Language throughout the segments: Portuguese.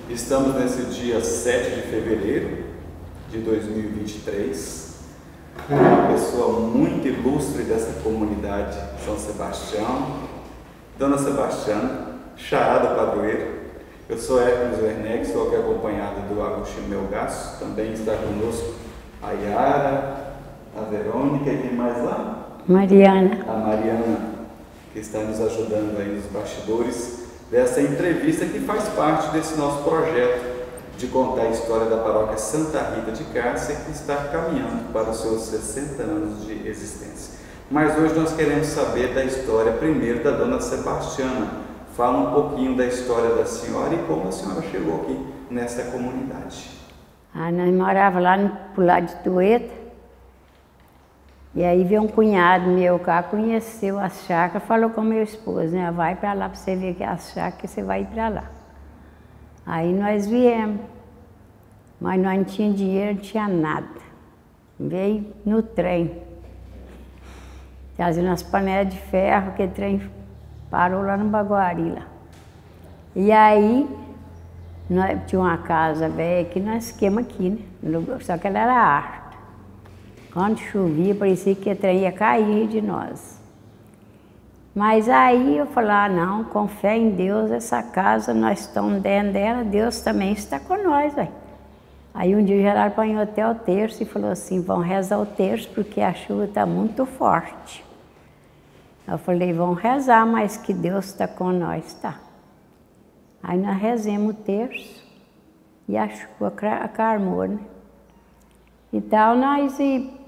Estamos nesse dia 7 de fevereiro de 2023. Uma pessoa muito ilustre dessa comunidade São Sebastião, Dona Sebastiana, chará do padroeiro. Eu sou Hércules Werneck, estou aqui acompanhado do Agostinho Melgaço. Também está conosco a Yara, a Verônica e quem mais lá? Mariana. A Mariana, que está nos ajudando aí nos bastidores dessa entrevista que faz parte desse nosso projeto de contar a história da paróquia Santa Rita de Cássia, que está caminhando para os seus 60 anos de existência. Mas hoje nós queremos saber da história primeiro da Dona Sebastiana. Fala um pouquinho da história da senhora e como a senhora chegou aqui nessa comunidade. Nós morávamos lá pro lado de Tueta. E aí veio um cunhado meu cá, conheceu as chácaras, falou com meu esposo, né? Vai para lá para você ver que é as chácaras, que você vai ir para lá. Aí nós viemos, mas nós não tínhamos dinheiro, não tinha nada. Veio no trem, trazendo as panelas de ferro, que o trem parou lá no Baguari. Lá. E aí, nós tinha uma casa velha que nós ficamos aqui, né? Só que ela era arte. Quando chovia, parecia que o trem ia cair de nós. Mas aí eu falei, não, com fé em Deus, essa casa, nós estamos dentro dela, Deus também está com nós. Véio. Aí um dia o Gerardo apanhou até o terço e falou assim, vão rezar o terço porque a chuva está muito forte. Eu falei, vão rezar, mas que Deus está com nós, tá. Aí nós rezemos o terço e a chuva acalmou, né? Então nós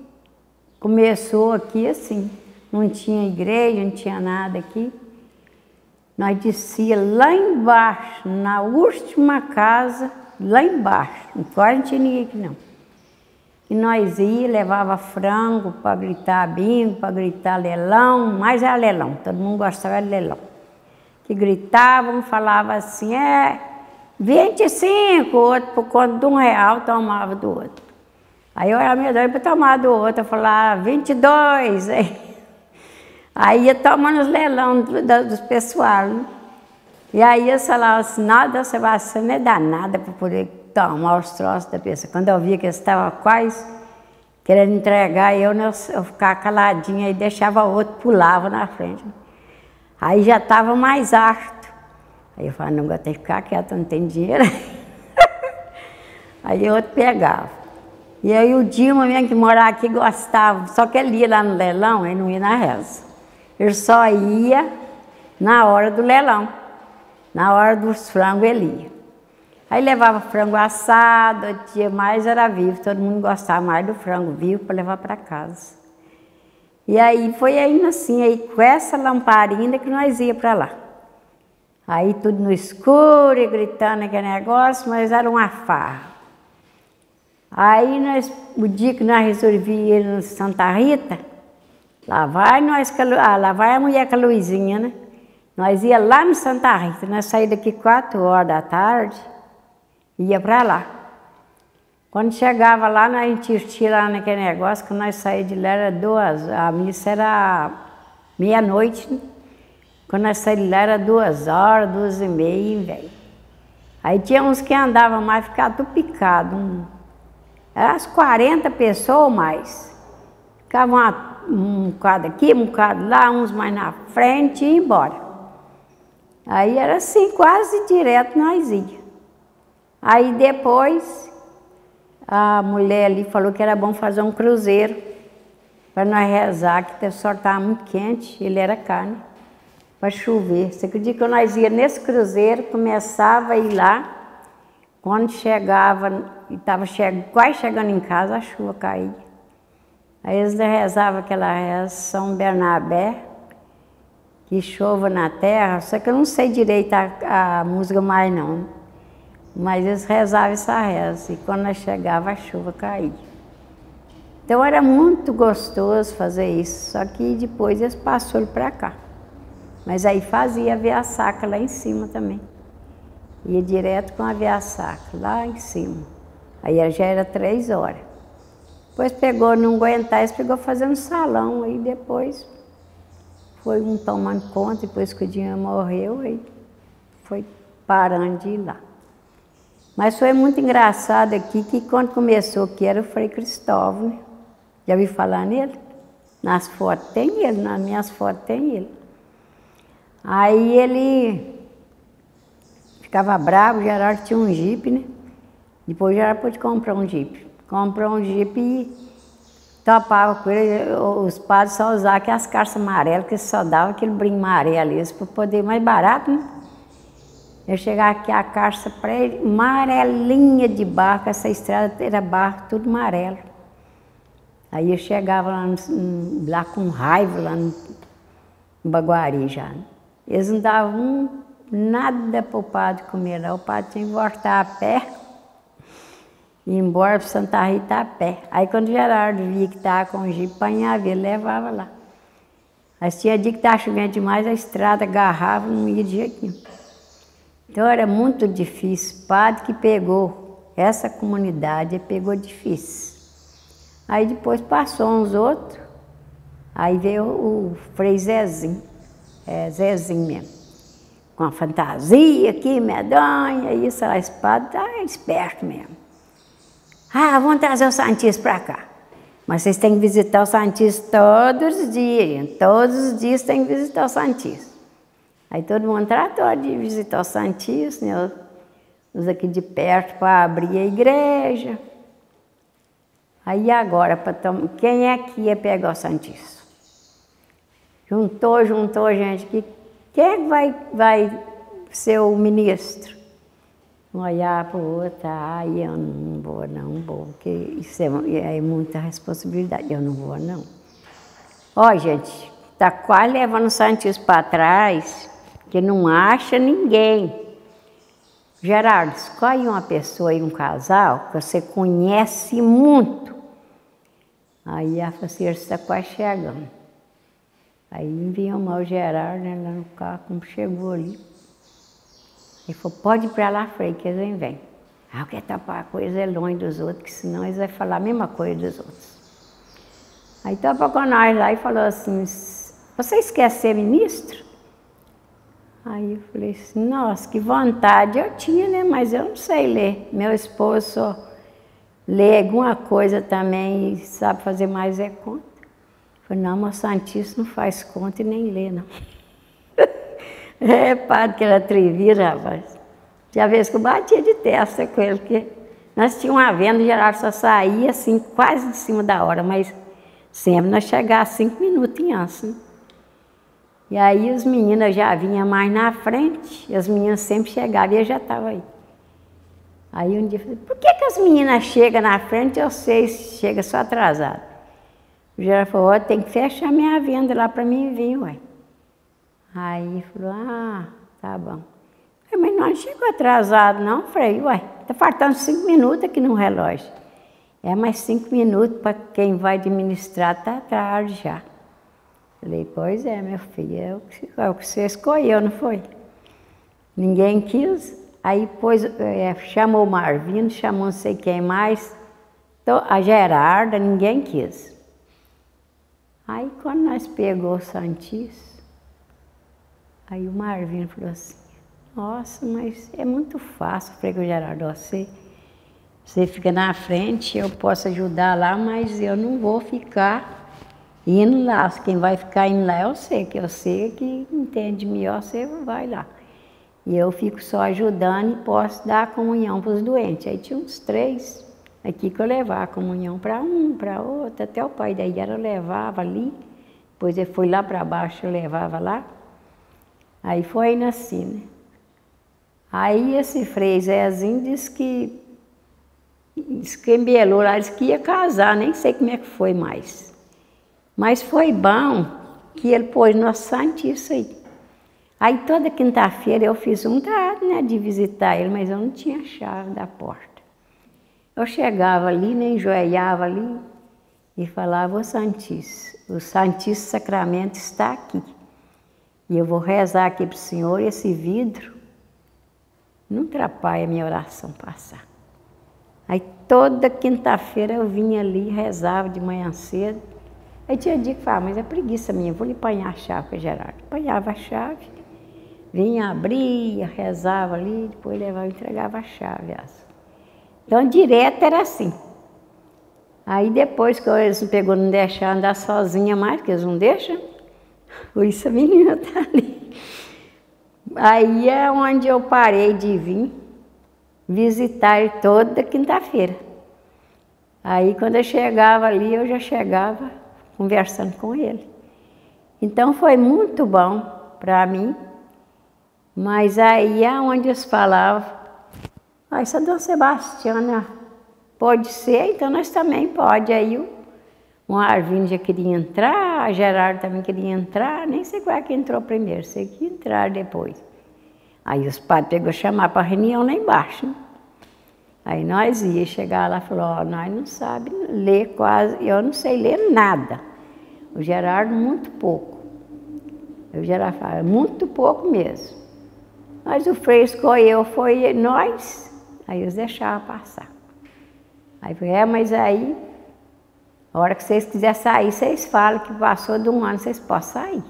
começou aqui assim, não tinha igreja, não tinha nada aqui. Nós descia lá embaixo, na última casa, lá embaixo, agora não tinha ninguém aqui não. E nós ia, levava frango para gritar bingo, para gritar lelão, mas era lelão, todo mundo gostava de lelão. Que gritavam, falavam assim, 25, o outro por conta de R$1 tomava do outro. Aí eu era meio doida para tomar do outro, eu falava 22. Aí ia tomando os leilão dos pessoal. Né? E aí eu falava assim, nada, Sebastião não é danada para poder tomar os troços da pessoa. Quando eu via que eles estavam quase querendo entregar, eu ficava caladinha e deixava o outro, pulava na frente. Aí já estava mais harto. Aí eu falava, não, vou ter que ficar quieto, não tem dinheiro. Aí o outro pegava. E aí o Dilma mesmo que morava aqui gostava, só que ele ia lá no leilão, ele não ia na reza. Ele só ia na hora do leilão, na hora dos frangos ele ia. Aí levava frango assado, o dia mais era vivo, todo mundo gostava mais do frango vivo para levar para casa. E aí foi indo assim, aí com essa lamparina que nós ia para lá. Aí tudo no escuro e gritando aquele negócio, mas era uma farra. Aí o dia que nós resolvíamos ir no Santa Rita, lá vai a mulher com a Luizinha, né? Nós ia lá no Santa Rita, nós saímos daqui 4 horas da tarde, ia para lá. Quando chegava lá, nós insistíamos lá naquele negócio, quando nós saímos de lá era 2, a missa era meia-noite, né? Quando nós saímos de lá era 2 horas, 2h30, velho. Aí tinha uns que andavam mais, ficavam tudo picado. Eram as 40 pessoas ou mais. Ficavam um bocado aqui, um bocado lá, uns mais na frente e ia embora. Aí era assim, quase direto nós ia. Aí depois, a mulher ali falou que era bom fazer um cruzeiro para nós rezar, que o sol estava muito quente, ele era carne, para chover. Você acredita que nós ia nesse cruzeiro, começava a ir lá, quando chegava, estava quase chegando em casa, a chuva caía. Aí eles rezavam aquela reza, São Bernabé, que chova na terra, só que eu não sei direito a música mais não. Mas eles rezavam essa reza, e quando nós chegava, a chuva caía. Então era muito gostoso fazer isso, só que depois eles passaram para cá. Mas aí fazia a via-sacra lá em cima também. Ia direto com a via-sacra, lá em cima. Aí já era 3 horas. Depois pegou, não aguentar, eles pegou fazendo salão, aí depois foi um tomando conta, depois que o Dinho morreu, aí foi parando de ir lá. Mas foi muito engraçado aqui que quando começou aqui era o Frei Cristóvão, né? Já ouviu falar nele? Nas fotos tem ele, nas minhas fotos tem ele. Aí ele ficava bravo, o Gerardo tinha um jipe, né? Depois o Gerardo pôde comprar um jipe. Comprou um jipe e topava com ele. Os padres só usavam aquelas calças amarelas, que só dava aquele brinco amarelo ali, para poder mais barato, né? Eu chegava aqui, a calça para ele, amarelinha de barro, essa estrada era barro, tudo amarelo. Aí eu chegava lá com raiva, lá no Baguari já. Eles não davam nada para o padre comer, não. O padre tinha que voltar a pé, ir embora para Santa Rita a pé. Aí quando o Gerardo via que estava com o jipe, apanhava ele, levava lá. Mas tinha dia que estava chovendo demais, a estrada agarrava, não ia de jeito nenhum. Então era muito difícil. O padre que pegou essa comunidade, ele pegou difícil. Aí depois passou uns outros, aí veio o Frei Zezinho, Zezinho mesmo, com a fantasia aqui, medonha, isso lá, esse padre tá esperto mesmo. Ah, vamos trazer o Santíssimo para cá. Mas vocês têm que visitar o Santíssimo todos os dias tem que visitar o Santíssimo. Aí todo mundo tratou de visitar o Santíssimo, né? Os aqui de perto para abrir a igreja. Aí agora, quem é que ia pegar o Santíssimo? Juntou gente, quem é que vai ser o ministro? Um olhar para o outro, aí eu não vou, porque isso é muita responsabilidade, eu não vou não. Ó, gente, está quase levando o Santíssimo para trás, que não acha ninguém. Gerardo, escolhe uma pessoa e um casal que você conhece muito. Aí a faceira está quase chegando. Aí enviam o Gerardo, né, lá no carro, como chegou ali. Ele falou, pode ir para lá, Frei, que eles vêm. Ah, eu quero tapar a coisa longe dos outros, que senão eles vão falar a mesma coisa dos outros. Aí topou com nós lá e falou assim, vocês querem ser ministro? Aí eu falei assim, nossa, que vontade eu tinha, né? Mas eu não sei ler. Meu esposo só lê alguma coisa também e sabe fazer mais é conta. Eu falei, não, mas o Santíssimo não faz conta e nem lê, não. É, padre, que era atrevido, rapaz. Tinha vez que eu batia de testa com ele, porque nós tínhamos uma venda, o Gerardo só saía assim, quase em cima da hora, mas sempre nós chegávamos 5 minutos antes, né? E aí as meninas já vinham mais na frente, e as meninas sempre chegavam e eu já estava aí. Aí um dia eu falei, por que as meninas chegam na frente e vocês chegam só atrasadas? O Gerardo falou, ó, tem que fechar minha venda lá para mim vir, ué. Aí falou, ah, tá bom. Eu falei, mas não chegou atrasado não, Frei, ué, tá faltando 5 minutos aqui no relógio. É, mais 5 minutos para quem vai administrar, tá tarde já. Falei, pois é, meu filho, é o que você escolheu, não foi? Ninguém quis. Aí depois chamou o Marvino, chamou não sei quem mais, a Gerarda, ninguém quis. Aí quando nós pegou o Santíssimo, aí o Marvino falou assim, nossa, mas é muito fácil, Frei Gerardo, você fica na frente, eu posso ajudar lá, mas eu não vou ficar indo lá. Quem vai ficar indo lá é você, que eu sei que entende melhor, você vai lá. E eu fico só ajudando e posso dar a comunhão para os doentes. Aí tinha uns 3 aqui que eu levava a comunhão para um, para outro, até o pai da Iara eu levava ali, depois ele foi lá para baixo, eu levava lá. Aí foi indo assim, né? Aí esse Frei Zezinho disse que embelou lá, disse que ia casar, nem sei como é que foi mais. Mas foi bom que ele pôs nosso Santíssimo aí. Aí toda quinta-feira eu fiz vontade, né, de visitar ele, mas eu não tinha chave da porta. Eu chegava ali, né, enjoelhava ali e falava, o Santíssimo Sacramento está aqui. E eu vou rezar aqui para o Senhor, esse vidro não atrapalha a minha oração passar. Aí toda quinta-feira eu vinha ali, rezava de manhã cedo. Aí tinha dia que falava, mas é preguiça minha, vou lhe apanhar a chave para Gerardo. Apanhava a chave, Vinha, abria, rezava ali, depois levava e entregava a chave. Então, direto era assim. Aí depois que eles me pegou, não deixaram andar sozinha mais, porque eles não deixam, por isso a menina está ali. Aí é onde eu parei de vir visitar ele toda quinta-feira. Aí quando eu chegava ali, eu já chegava conversando com ele. Então foi muito bom para mim, mas aí é onde eles falavam, essa Dona Sebastiana pode ser, então nós também pode. Aí o Arvindo já queria entrar, a Gerardo também queria entrar, nem sei qual é que entrou primeiro, sei que entrar depois. Aí os padres pegou chamar para reunião lá embaixo, né? Aí nós ia chegar lá e falou, ó, nós não sabemos ler quase, eu não sei ler nada. O Gerardo muito pouco. O Gerardo fala, muito pouco mesmo. Mas o Frei escolheu, foi nós, aí eles deixavam passar. Aí falei, mas aí, a hora que vocês quiserem sair, vocês falam que passou de um ano, vocês podem sair.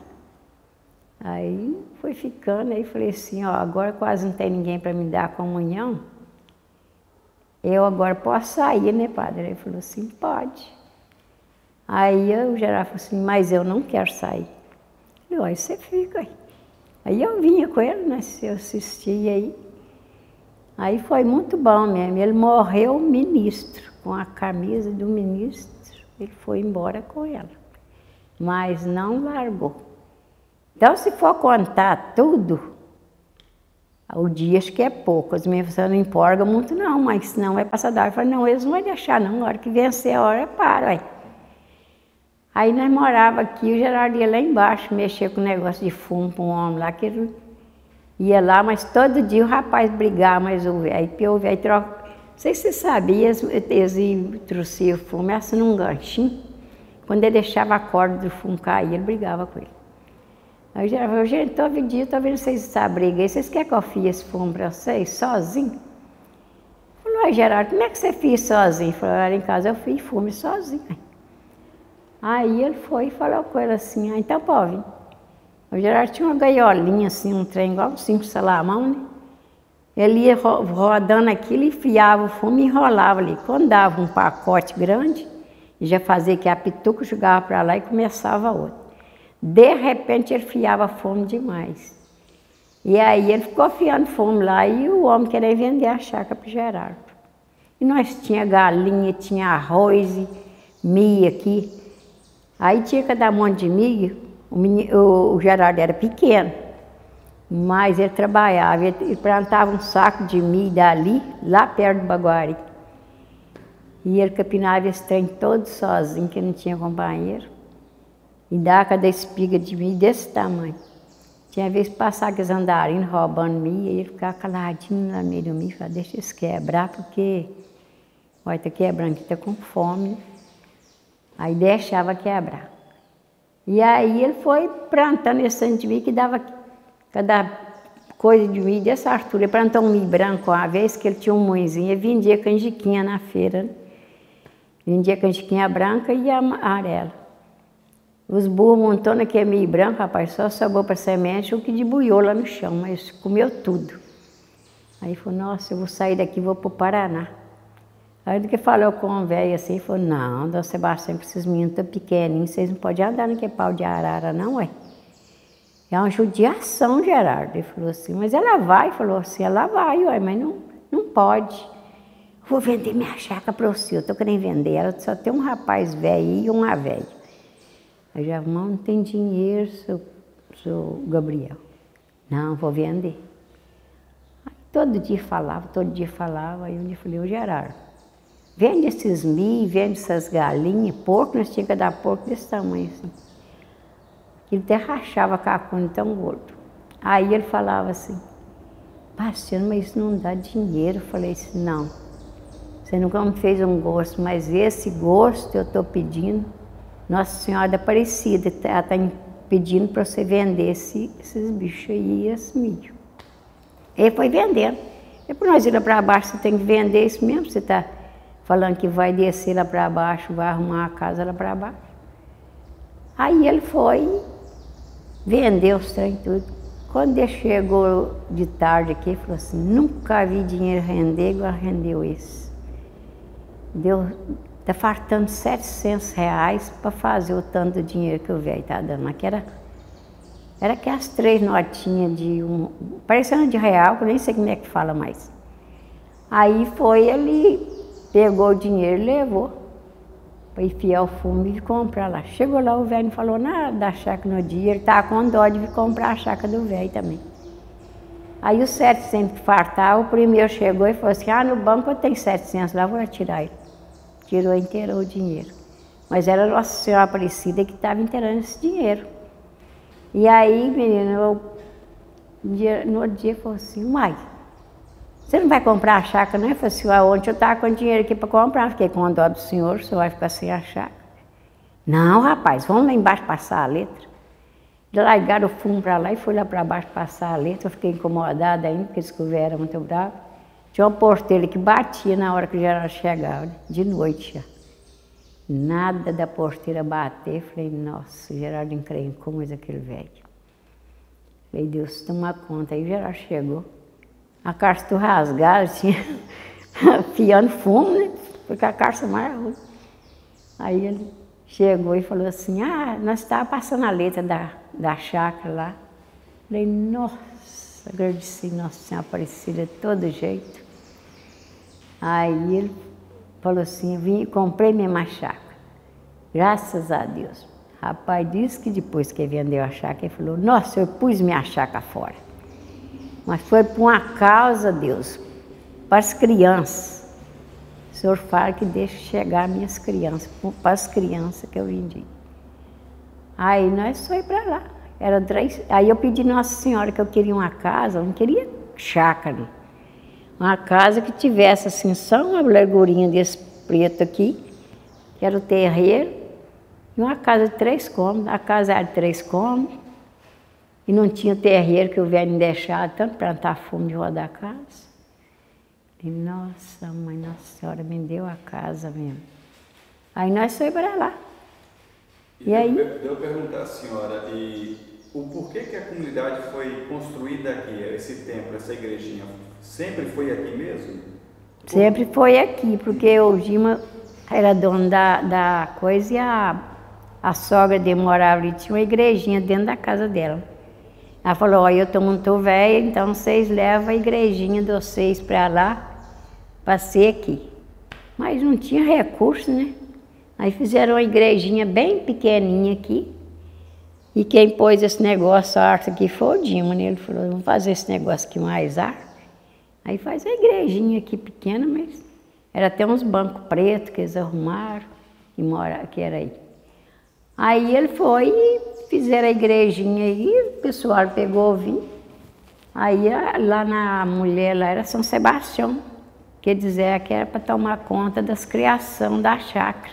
Aí foi ficando, aí falei assim, ó, agora quase não tem ninguém para me dar a comunhão, eu agora posso sair, né, padre? Ele falou assim, pode. Aí o Gerardo falou assim, mas eu não quero sair. Eu falei, ó, você fica aí. Aí eu vinha com ele, né, eu assistia aí. Aí foi muito bom mesmo, ele morreu ministro, com a camisa do ministro, ele foi embora com ela, mas não largou. Então, se for contar tudo, o dia acho que é pouco, as minhas pessoas não empolgam muito não, mas senão vai passar da hora. Eu falei, não, eles não vão deixar não, na hora que vencer a hora, para. Aí nós morávamos aqui, o Gerardo ia lá embaixo, mexer com o negócio de fumo para um homem lá, que ele ia lá, mas todo dia o rapaz brigava, mas o velho troca. Não sei se você sabia, eles trouxeram o fumo, assim num ganchinho, quando ele deixava a corda do fumo cair, ele brigava com ele. Aí o Gerardo falou, gente, todo dia, tô vendo vocês essa briga aí, vocês querem que eu fie esse fumo para vocês, sozinho? Falou, ai Gerardo, como é que você fez sozinho? Falou, lá em casa eu fiz fumo sozinho. Aí ele foi e falou com ele assim, então pode vir. O Gerardo tinha uma gaiolinha assim, um trem igual um 5 salamão, né? Ele ia rodando aquilo, enfiava o fumo e enrolava ali. Quando dava um pacote grande, já fazia que a pituca, jogava para lá e começava outro. De repente ele fiava fumo demais. E aí ele ficou fiando fumo lá e o homem queria vender a chácara para o Gerardo. E nós tinha galinha, tinha arroz e milho aqui. Aí tinha que dar um monte de milho, o Gerardo era pequeno, mas ele trabalhava, ele plantava um saco de milho dali, lá perto do Baguari. E ele capinava esse trem todo sozinho, que não tinha companheiro. E dava cada espiga de milho desse tamanho. Tinha vez que passava aqueles andarinhos roubando milho, e ele ficava caladinho lá no meio do milho, falava, deixa eles quebrar, porque olha, está quebrando, que está com fome. Aí deixava quebrar. E aí ele foi plantando esse tanto de milho que dava cada coisa de milho dessa altura. Ele plantou um milho branco uma vez, que ele tinha um moinzinho, ele vendia canjiquinha na feira. Né? Vendia canjiquinha branca e amarela. Os burros montou naquele milho branco, rapaz, só sobrou para semente o que debuiou lá no chão, mas comeu tudo. Aí falou, nossa, eu vou sair daqui e vou para o Paraná. Aí do que falou com o velho assim, falou, não, Dona Sebastiana, esses meninos tão pequenininhos, vocês não podem andar naquele pau de arara, não, é? É uma judiação, Gerardo. Ele falou assim, mas ela vai, falou assim, ela vai, ué, mas não pode. Vou vender minha chácara para você, eu estou querendo vender ela, só tem um rapaz velho e uma velha. Aí já, não tem dinheiro, seu Gabriel. Não, vou vender. Aí, todo dia falava, aí um dia eu falei, ô Gerardo, vende esses milho, vende essas galinhas, porco, nós tínhamos que dar porco desse tamanho assim. Ele até rachava a cacunda tão gordo. Aí ele falava assim, Bastiano, mas isso não dá dinheiro. Eu falei assim, não, você nunca me fez um gosto, mas esse gosto eu estou pedindo, Nossa Senhora da Aparecida, ela está pedindo para você vender esses bichos aí, esse milho. Ele foi vendendo. E para nós ir lá para baixo, você tem que vender isso mesmo, você está falando que vai descer lá para baixo, vai arrumar a casa lá para baixo. Aí ele foi, vendeu os trem tudo. Quando ele chegou de tarde aqui, ele falou assim, nunca vi dinheiro render igual rendeu esse. Tá faltando R$700 para fazer o tanto de dinheiro que o velho tá dando. Aqui era aquelas 3 notinhas de parecendo de real, que eu nem sei como é que fala mais. Aí ele pegou o dinheiro e levou para enfiar o fumo e comprar lá. Chegou lá, o velho não falou nada da chácara no dia, ele estava com dó de vir comprar a chácara do velho também. Aí os 700 que faltavam, o primeiro chegou e falou assim, no banco eu tenho 700 lá, vou tirar ele. Tirou inteiro o dinheiro. Mas era Nossa Senhora Aparecida que estava inteirando esse dinheiro. E aí, menino, no outro dia falou assim, mãe, você não vai comprar a chácara, não? Eu falei assim, ontem eu estava com dinheiro aqui para comprar, fiquei com dó do senhor, o senhor vai ficar sem a chácara. Não, rapaz, vamos lá embaixo passar a letra. Largaram o fumo para lá e fui lá para baixo passar a letra, eu fiquei incomodada ainda, porque esse governo era muito bravo. Tinha uma porteira que batia na hora que o Geraldo chegava, né? De noite já. Nada da porteira bater, falei, nossa, o Geraldo encrencou, mas aquele velho. Falei, Deus, toma conta. Aí o Geraldo chegou, a calça tudo rasgada, tinha fiando fumo, né? Porque a calça mais ruim. Aí ele chegou e falou assim, nós estávamos passando a letra da chácara lá. Falei, nossa, agradeci Nossa Senhora Aparecida de todo jeito. Aí ele falou assim, vim e comprei minha chácara. Graças a Deus. Rapaz, disse que depois que ele vendeu a chácara, ele falou, nossa, eu pus minha chácara fora. Mas foi por uma causa, Deus, para as crianças. O Senhor fala que deixa chegar minhas crianças, para as crianças que eu vendi. Aí nós fomos para lá. Aí eu pedi Nossa Senhora que eu queria uma casa, eu não queria chácara. Uma casa que tivesse assim, só uma largurinha desse preto aqui, que era o terreiro, e uma casa de 3 cômodos. A casa era de 3 cômodos, e não tinha terreiro que o velho me deixava tanto plantar fumo de rodar a casa. E nossa, mãe, Nossa Senhora me deu a casa mesmo. Aí nós fomos para lá. E aí? Eu perguntar à senhora, e o porquê que a comunidade foi construída aqui, esse templo, essa igrejinha? Sempre foi aqui mesmo? Sempre foi aqui, porque o Dima era dono da coisa e a sogra dele morava ali, tinha uma igrejinha dentro da casa dela. Ela falou, eu estou muito velha, então vocês levam a igrejinha de vocês para lá, para ser aqui. Mas não tinha recurso, né? Aí fizeram uma igrejinha bem pequenininha aqui. E quem pôs esse negócio, a arte aqui, foi o Dima, né? Ele falou, vamos fazer esse negócio aqui mais arte. Aí faz a igrejinha aqui pequena, mas era até uns bancos pretos que eles arrumaram, que era aí. Aí ele foi e fizeram a igrejinha aí, o pessoal pegou o vinho. Aí lá na mulher, lá era São Sebastião, quer dizer que era para tomar conta das criações da chácara.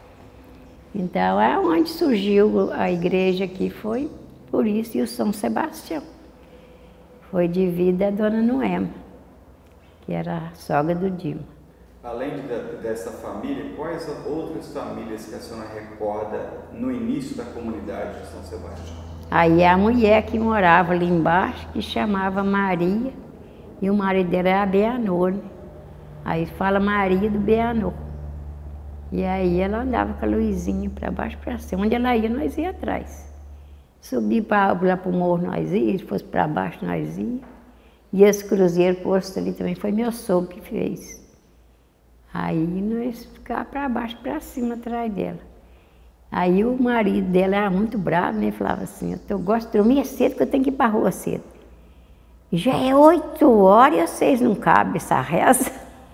Então é onde surgiu a igreja aqui, foi por isso, e o São Sebastião. Foi de vida a dona Noema, que era a sogra do Dima. Além dessa família, quais outras famílias que a senhora recorda no início da comunidade de São Sebastião? Aí a mulher que morava ali embaixo, que chamava Maria, e o marido dela era Beanor, né? Aí fala Maria do Beanor. E aí ela andava com a luzinha para baixo para cima. Onde ela ia, nós ia atrás. Subir lá para o morro, nós ia, se fosse para baixo, nós ia. E esse cruzeiro posto ali também foi meu sogro que fez. Aí nós ficávamos para baixo, para cima, atrás dela. Aí o marido dela era muito bravo, né? Falava assim, eu gosto de dormir cedo, porque eu tenho que ir para a rua cedo. E já é 8 horas e vocês não cabem essa reza.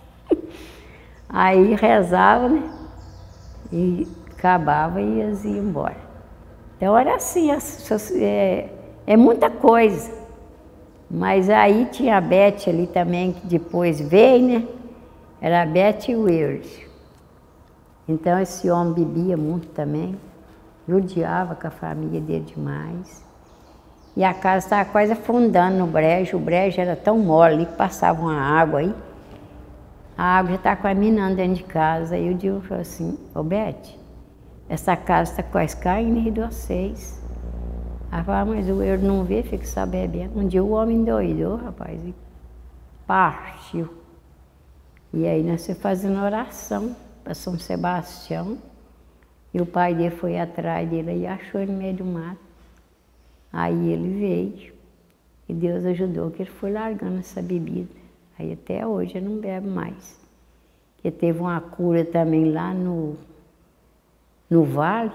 Aí rezava, né? E acabava e eles iam embora. Então era assim, é muita coisa. Mas aí tinha a Beth ali também, que depois veio, né? Era a Beth Weird. Então esse homem bebia muito também, judiava com a família dele demais. E a casa estava quase afundando no brejo, o brejo era tão mole que passava uma água aí. A água já estava quase minando dentro de casa. Aí o Dilma falou assim, ô Beth, essa casa está quase caindo de vocês. Ela falava, mas o Eudes não vê, fica só bebendo. Um dia o homem endoidou, rapaz, e partiu. E aí nós fomos fazendo oração para São Sebastião. E o pai dele foi atrás dele e achou ele no meio do mato. Aí ele veio. E Deus ajudou, que ele foi largando essa bebida. Aí até hoje ele não bebe mais. Porque teve uma cura também lá no vale.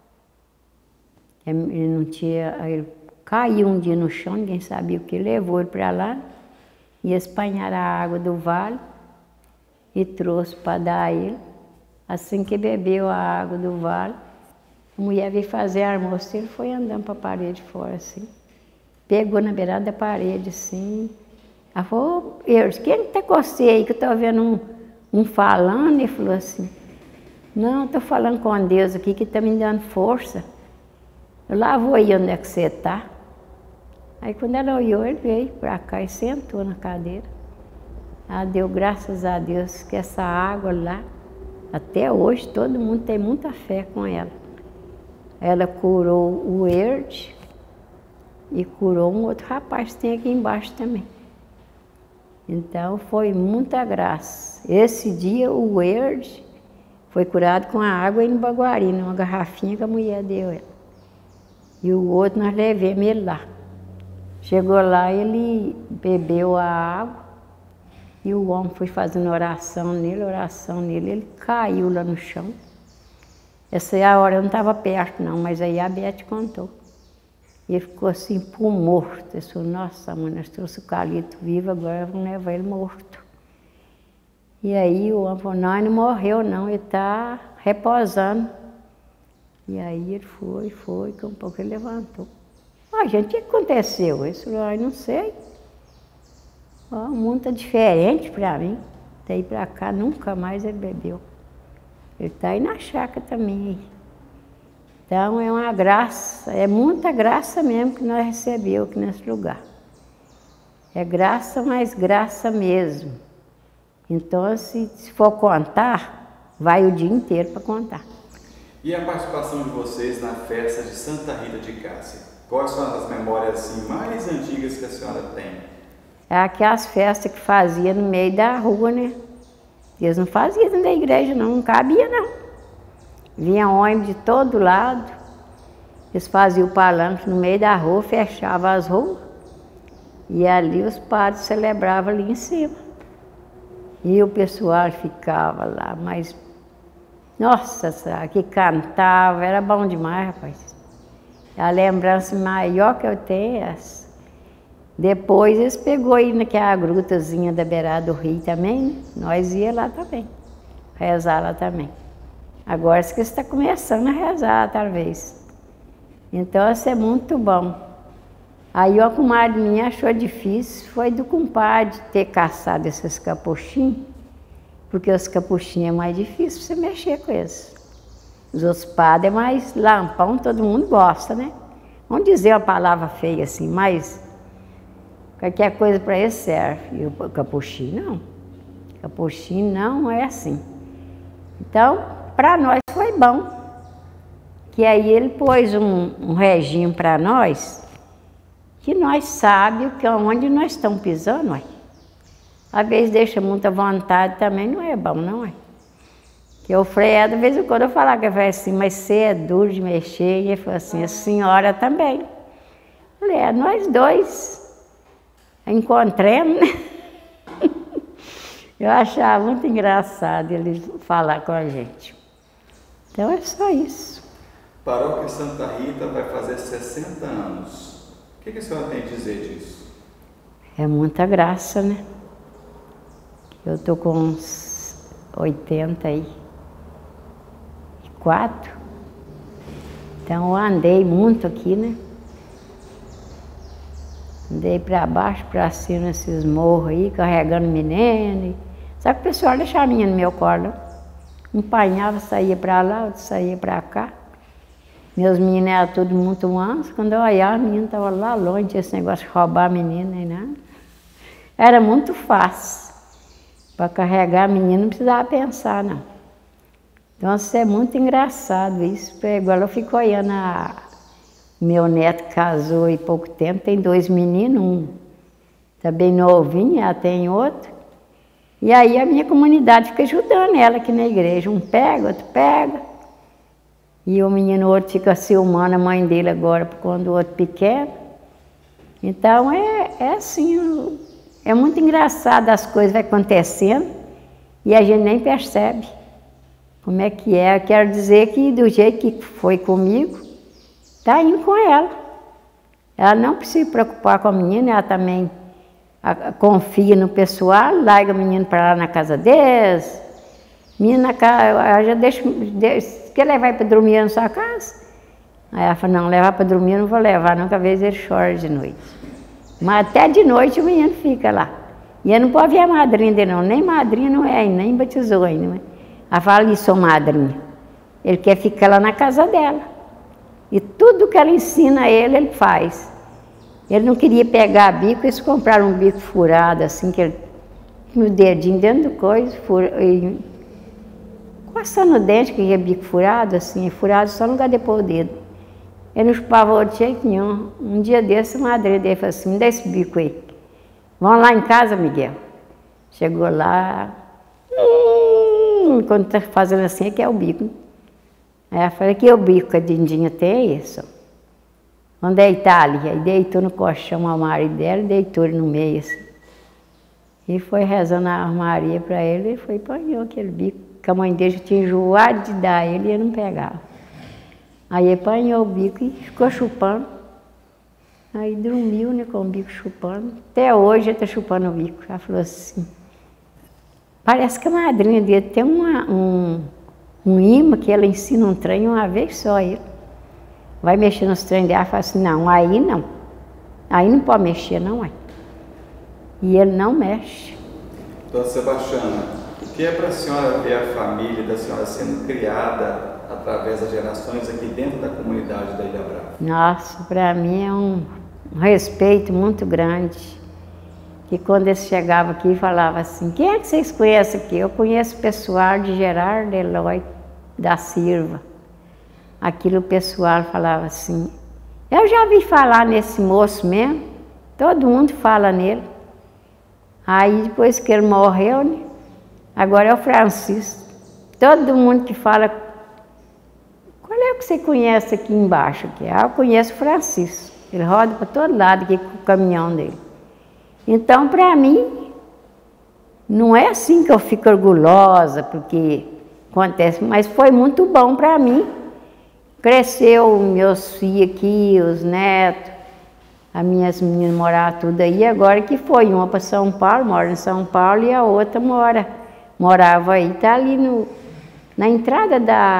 Ele não tinha. Ele caiu um dia no chão, ninguém sabia o que levou ele para lá. E espanharam a água do vale e trouxe para dar a ele. Assim que bebeu a água do vale, a mulher veio fazer almoço, ele foi andando para a parede fora assim. Pegou na beirada da parede assim. Ela falou, Eudes, quem está com você aí que eu estou vendo um falando? Ele falou assim, não, estou falando com Deus aqui que está me dando força. Eu lá vou aí onde é que você está. Aí quando ela olhou, ele veio para cá e sentou na cadeira. Ela deu graças a Deus que essa água lá, até hoje todo mundo tem muita fé com ela. Ela curou o Eudes e curou um outro rapaz que tem aqui embaixo também. Então foi muita graça. Esse dia o Eudes foi curado com a água em Baguari, numa garrafinha que a mulher deu ele. E o outro nós levamos ele lá. Chegou lá, ele bebeu a água e o homem foi fazendo oração nele, ele caiu lá no chão. Essa é a hora, eu não estava perto não, mas aí a Bete contou. E ele ficou assim, por morto. Ele falou, nossa mãe, nós trouxemos o Calito vivo, agora vamos levar ele morto. E aí o homem falou, não, ele não morreu não, ele está reposando. E aí ele foi, que um pouco ele levantou. Ah, gente, o que aconteceu? Ele falou, não sei. O mundo está diferente para mim. Daí para cá, nunca mais ele bebeu. Ele está aí na chácara também. Então é uma graça, é muita graça mesmo que nós recebemos aqui nesse lugar. É graça, mas graça mesmo. Então, se for contar, vai o dia inteiro para contar. E a participação de vocês na festa de Santa Rita de Cássia? Quais são as memórias assim, mais antigas que a senhora tem? É aquelas festas que fazia no meio da rua, né? Eles não faziam dentro da igreja, não cabia, não. Vinha ônibus de todo lado, eles faziam o palanque no meio da rua, fechavam as ruas, e ali os padres celebravam ali em cima. E o pessoal ficava lá, mas, nossa, que cantava, era bom demais, rapaz. A lembrança maior que eu tenho é essa. Depois eles pegou aí naquela grutazinha da beirada do rio também, né? Nós ia lá também, rezar lá também. Agora que está começando a rezar, talvez. Então, isso é muito bom. Aí a comadre minha achou difícil, foi do compadre ter caçado esses capuchinhos, porque os capuchinhos é mais difícil você mexer com eles. Os outros padres é mais lampão, todo mundo gosta, né? Vamos dizer uma palavra feia assim, mas qualquer coisa para eles serve. E o capuchinho não. Capuchinho não é assim. Então, para nós foi bom. Que aí ele pôs um regime para nós, que nós sabemos que onde nós estamos pisando, ué. Às vezes deixa muita vontade também, não é bom, não é? Que o Frei, de vez em quando eu falava que ele falava assim, mas você é duro de mexer, e ele falou assim, a senhora também. Eu falei, nós dois encontremos, né? Eu achava muito engraçado ele falar com a gente. Então é só isso. Paróquia Santa Rita vai fazer 60 anos. O que a senhora tem a dizer disso? É muita graça, né? Eu estou com uns 84. Então eu andei muito aqui, né? Andei para baixo, para cima, nesses morros aí, carregando menino. Sabe que o pessoal deixava a menina no meu colo? Um panhava, saía para lá, outro saía para cá. Meus meninos eram todos muito mansos. Quando eu olhava, a menina estava lá longe, tinha esse negócio de roubar a menina nem nada. Era muito fácil. Para carregar a menina não precisava pensar, não. Então, isso é muito engraçado isso. Igual eu fico olhando Meu neto casou há pouco tempo, tem 2 meninos, um tá bem novinho, ela tem outro. E aí a minha comunidade fica ajudando ela aqui na igreja. Um pega, outro pega. E o menino outro fica ciumando a mãe dele agora, por conta do outro pequeno. Então é assim, é muito engraçado, as coisas vão acontecendo e a gente nem percebe como é que é. Eu quero dizer que do jeito que foi comigo, está indo com ela. Ela não precisa se preocupar com a menina, ela também confia no pessoal, larga o menino para lá na casa deles. Menina, ela já deixa, quer levar para dormir na sua casa? Aí ela fala, não, levar para dormir eu não vou levar, nunca vez ele chora de noite. Mas até de noite o menino fica lá. E ele não pode ver a madrinha dele não, nem madrinha não é, nem batizou ainda. Ela fala, e sou madrinha. Ele quer ficar lá na casa dela. E tudo que ela ensina a ele, ele faz. Ele não queria pegar bico, eles compraram um bico furado, assim, que ele, no dedinho, dentro do coisa, coçando o dente, que é bico furado, assim, furado só no lugar de pôr o dedo. Ele não chupava de jeito nenhum. Um dia desse, a madrinha dele falou assim, me dá esse bico aí. Vamos lá em casa, Miguel. Chegou lá, quando está fazendo assim, é que é o bico. Aí ela falou, que é o bico que a Dindinha tem, isso. Vamos deitar ali. Aí deitou no colchão a marido dela e deitou ele no meio, assim. E foi rezando a Maria para ele e foi e apanhou aquele bico, que a mãe dele já tinha enjoado de dar ele e ele não pegava. Aí apanhou o bico e ficou chupando. Aí dormiu, né, com o bico chupando. Até hoje ele está chupando o bico. Ela falou assim, parece que a madrinha dele tem um imã que ela ensina um trem uma vez só. Ele vai mexer nos trem dela e fala assim, não, aí não. Aí não pode mexer, não é. E ele não mexe. Dona Sebastiana, o que é para a senhora ver a família da senhora sendo criada através das gerações aqui dentro da comunidade da Ilha Brava? Nossa, para mim é um respeito muito grande. Que quando eles chegavam aqui e falavam assim, quem é que vocês conhecem aqui? Eu conheço o pessoal de Gerardo Eloy da Silva. Aquilo o pessoal falava assim, eu já vi falar nesse moço mesmo, todo mundo fala nele. Aí depois que ele morreu, né, agora é o Francisco. Todo mundo que fala, qual é o que você conhece aqui embaixo? Aqui? Ah, eu conheço o Francisco. Ele roda para todo lado aqui com o caminhão dele. Então, para mim, não é assim que eu fico orgulhosa, porque acontece, mas foi muito bom para mim. Cresceu meus filhos aqui, os netos, as minhas meninas moraram tudo aí, agora que foi, uma para São Paulo, mora em São Paulo, e a outra morava aí, está ali na entrada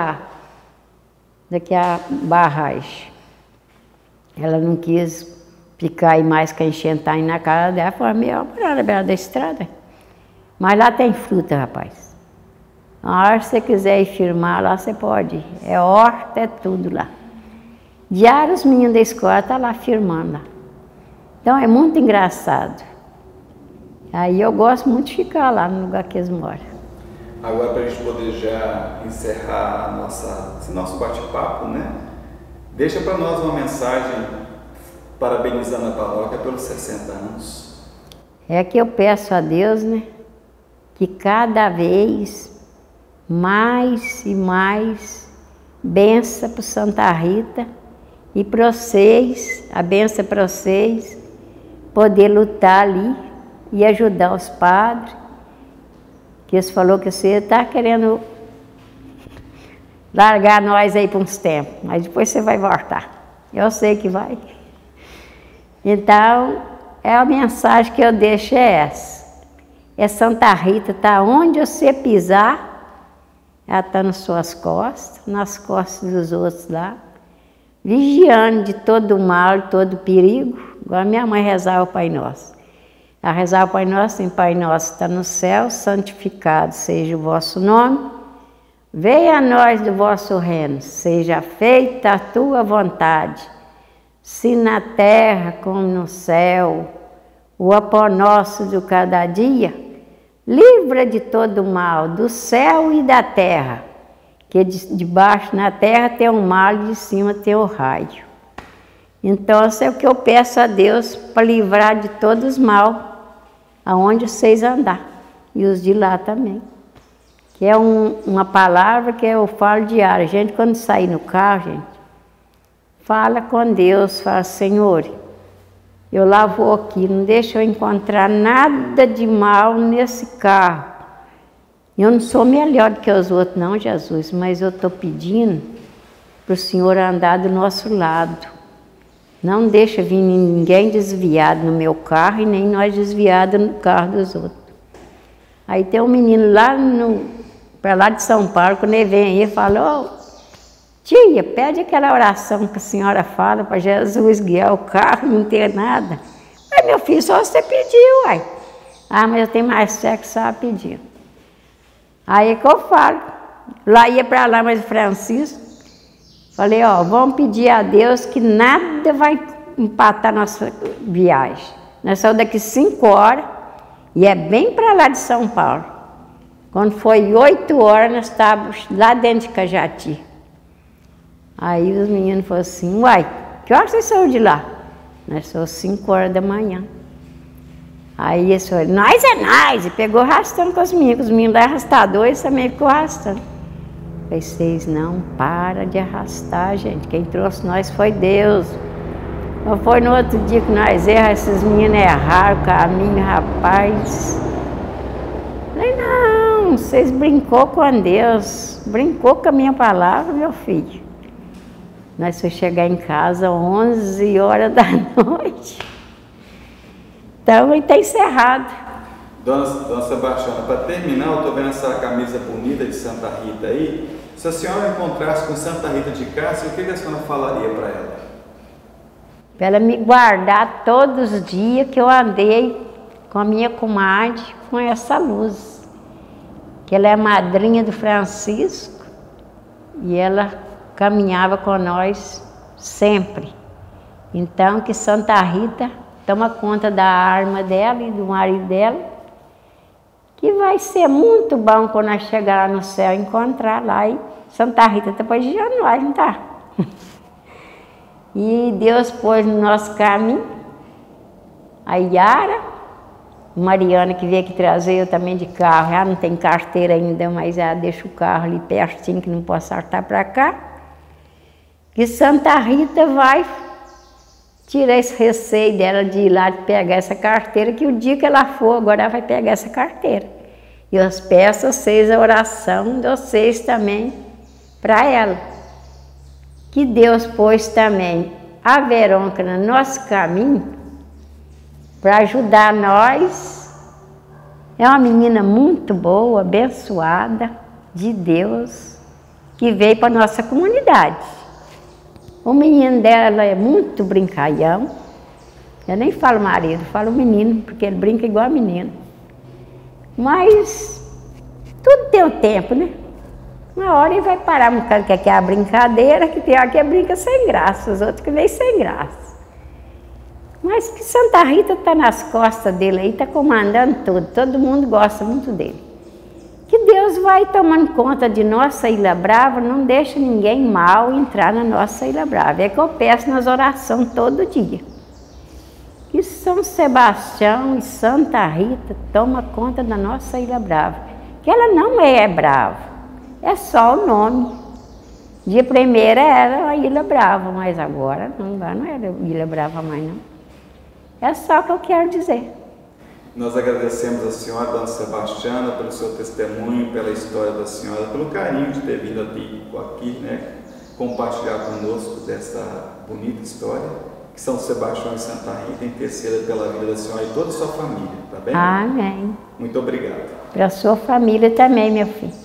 daqui a barragem. Ela não quis ficar aí mais que enxentar aí na casa dela, falou, meu, morar na beira da estrada. Mas lá tem fruta, rapaz. A hora que você quiser ir firmar lá, você pode ir. É horta, é tudo lá. Diário os meninos da escola estão lá firmando lá. Então é muito engraçado. Aí eu gosto muito de ficar lá no lugar que eles moram. Agora, para a gente poder já encerrar esse nosso bate-papo, né? Deixa para nós uma mensagem parabenizando a paróquia pelos 60 anos. É que eu peço a Deus, né? Que cada vez mais e mais benção para Santa Rita e para vocês, a benção para vocês, poder lutar ali e ajudar os padres, que eles falaram que você está querendo largar nós aí por uns tempos, mas depois você vai voltar. Eu sei que vai. Então, a mensagem que eu deixo é essa. É Santa Rita, está onde você pisar, ela está nas suas costas, nas costas dos outros lá, vigiando de todo o mal, de todo o perigo, igual a minha mãe rezava o Pai Nosso. Ela rezava o Pai Nosso, em Pai Nosso está no céu, santificado seja o vosso nome, venha a nós do vosso reino, seja feita a tua vontade, se na terra como no céu, o pão nosso de cada dia, livra de todo o mal, do céu e da terra, que de baixo na terra tem o mal e de cima tem o raio. Então, isso é o que eu peço a Deus para livrar de todos os mal, aonde vocês andar, e os de lá também. Que é uma palavra que eu falo diário. Gente, quando sair no carro, gente, fala com Deus, fala, Senhor, eu lá vou aqui, não deixa eu encontrar nada de mal nesse carro. Eu não sou melhor do que os outros, não, Jesus, mas eu estou pedindo para o Senhor andar do nosso lado. Não deixa vir ninguém desviado no meu carro e nem nós desviados no carro dos outros. Aí tem um menino lá para lá de São Paulo, quando ele vem aí, ele fala, ô, tia, pede aquela oração que a senhora fala para Jesus guiar o carro, não ter nada. Mas meu filho, só você pediu, uai. Ah, mas eu tenho mais fé que só pedir. Aí é que eu falo. Lá ia para lá, mas o Francisco, falei, ó, vamos pedir a Deus que nada vai empatar nossa viagem. Nós saímos daqui 5 horas e é bem para lá de São Paulo. Quando foi 8 horas, nós estávamos lá dentro de Cajati. Aí os meninos falaram assim, uai, que hora vocês saíram de lá? Nós saímos 5 horas da manhã. Aí eles falaram, nós, e pegou arrastando com os meninos lá arrastador, eles também ficou arrastando. Falei, vocês não param de arrastar, gente, quem trouxe nós foi Deus. Não foi no outro dia que nós esses meninos erraram o caminho, rapaz. Falei, não, vocês brincou com Deus, brincou com a minha palavra, meu filho. Nós fomos chegar em casa 11 horas da noite. Então, está encerrado. Dona Sebastiana, para terminar, eu estou vendo essa camisa bonita de Santa Rita aí. Se a senhora encontrasse com Santa Rita de Cássia, o que a senhora falaria para ela? Para ela me guardar todos os dias que eu andei com a minha comadre, com essa luz. Que ela é a madrinha do Francisco e ela caminhava com nós sempre. Então, que Santa Rita toma conta da arma dela e do marido dela, que vai ser muito bom quando nós chegar lá no céu, encontrar lá em Santa Rita, depois de januário, não tá? E Deus pôs no nosso caminho a Yara, Mariana, que veio aqui trazer eu também de carro, ela não tem carteira ainda, mas ela deixa o carro ali pertinho, que não posso saltar para cá. Que Santa Rita vai tirar esse receio dela de ir lá pegar essa carteira, que o dia que ela for, agora ela vai pegar essa carteira. E eu peço a vocês a oração de vocês também para ela. Que Deus pôs também a Verônica no nosso caminho para ajudar nós. É uma menina muito boa, abençoada de Deus, que veio para a nossa comunidade. O menino dela é muito brincalhão. Eu nem falo marido, falo menino, porque ele brinca igual a menina. Mas tudo tem o tempo, né? Uma hora ele vai parar, um cara que quer a brincadeira, que tem que brinca sem graça, os outros que vêm sem graça. Mas que Santa Rita está nas costas dele aí, está comandando tudo, todo mundo gosta muito dele. Que Deus vai tomando conta de nossa Ilha Brava, não deixa ninguém mal entrar na nossa Ilha Brava. É que eu peço nas orações todo dia. Que São Sebastião e Santa Rita tomam conta da nossa Ilha Brava. Que ela não é brava, é só o nome. Dia primeiro era a Ilha Brava, mas agora não era Ilha Brava mais não. É só o que eu quero dizer. Nós agradecemos a senhora, Dona Sebastiana, pelo seu testemunho, pela história da senhora, pelo carinho de ter vindo aqui, né, compartilhar conosco dessa bonita história, que São Sebastião e Santa Rita interceda pela vida da senhora e toda a sua família, tá bem? Amém. Muito obrigado. Para a sua família também, meu filho.